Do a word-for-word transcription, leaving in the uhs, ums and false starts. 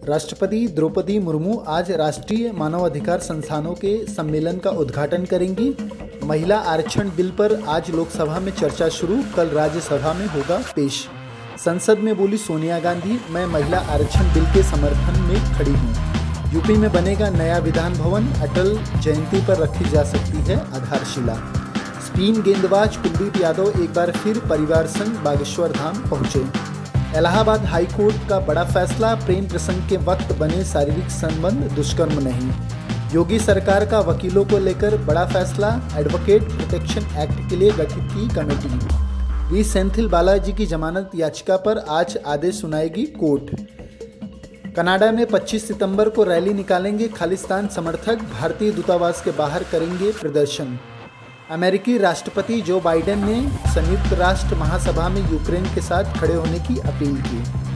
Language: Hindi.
राष्ट्रपति द्रौपदी मुर्मू आज राष्ट्रीय मानवाधिकार संस्थानों के सम्मेलन का उद्घाटन करेंगी। महिला आरक्षण बिल पर आज लोकसभा में चर्चा शुरू, कल राज्यसभा में होगा पेश। संसद में बोली सोनिया गांधी, मैं महिला आरक्षण बिल के समर्थन में खड़ी हूँ। यूपी में बनेगा नया विधान भवन, अटल जयंती पर रखी जा सकती है आधारशिला। स्पिन गेंदबाज कुलदीप यादव एक बार फिर परिवार संग बागेश्वर धाम पहुंचे। इलाहाबाद हाई कोर्ट का बड़ा फैसला, प्रेम प्रसंग के वक्त बने शारीरिक संबंध दुष्कर्म नहीं। योगी सरकार का वकीलों को लेकर बड़ा फैसला, एडवोकेट प्रोटेक्शन एक्ट के लिए गठित की कमेटी। वी सेंथिल बालाजी की जमानत याचिका पर आज आदेश सुनाएगी कोर्ट। कनाडा में पच्चीस सितंबर को रैली निकालेंगे खालिस्तान समर्थक, भारतीय दूतावास के बाहर करेंगे प्रदर्शन। अमेरिकी राष्ट्रपति जो बाइडेन ने संयुक्त राष्ट्र महासभा में यूक्रेन के साथ खड़े होने की अपील की।